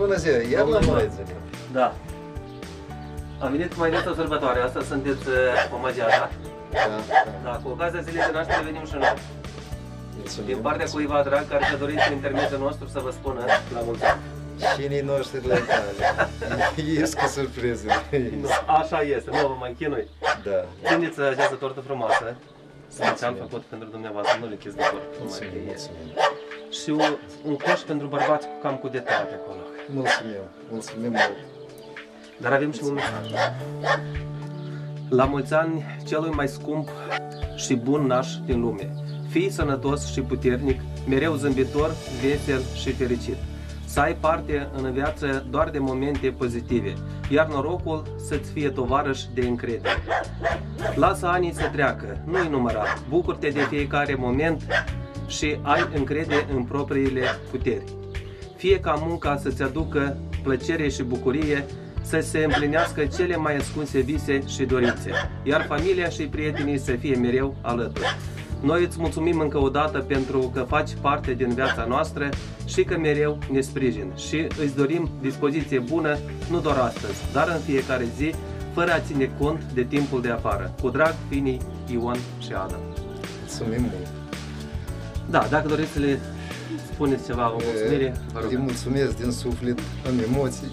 bună ziua! Iar la Maițele. Da. Am venit mai des o sărbătoare, asta sunteți omagiata. Da, cu ocazia zilei de naștere venim și noi. Din partea cuiva drag care și-a dorit prin intermediul nostru să vă spună la mulți ani. Șinii noștri la Italia. Ies cu surprizele. Așa este, nu vă mai închinui. Da. Țineți această tortă frumoasă. Special făcut pentru dumneavoastră, nu le chis de tortă. Mulțumim, mulțumim. Și un coș pentru bărbați cam cu detalii acolo. Mulțumim, mulțumim mult. Dar avem și un mesaj. La mulți ani celui mai scump și bun naș din lume. Fii sănătos și puternic, mereu zâmbitor, vesel și fericit. Să ai parte în viață doar de momente pozitive, iar norocul să-ți fie tovarăș de încredere. Lasă anii să treacă, nu-i număra, bucur-te de fiecare moment și ai încredere în propriile puteri. Fie ca munca să-ți aducă plăcere și bucurie, să se împlinească cele mai ascunse vise și dorințe, iar familia și prietenii să fie mereu alături. Noi îți mulțumim încă o dată pentru că faci parte din viața noastră și că mereu ne sprijin și îți dorim dispoziție bună, nu doar astăzi, dar în fiecare zi, fără a ține cont de timpul de afară. Cu drag, Fini, Ion și Adam. Mulțumim mult. Da, dacă doriți să le spuneți ceva, o mulțumire, vă rog. Îi mulțumesc din suflet, am emoții.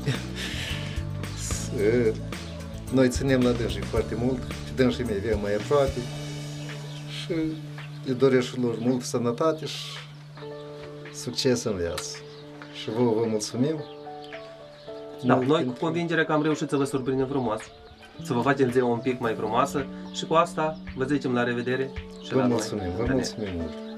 Noi ținem la dânsii foarte mult, și dânsii mei vin mai aproape și le doresc lor multă sănătate și succes în viață. Și vă mulțumim. Da, noi cu convingerea că am reușit să vă surprindem frumos, să vă facem ziua un pic mai frumoasă și cu asta vă zicem la revedere și vă mulțumim, vă mulțumim mult.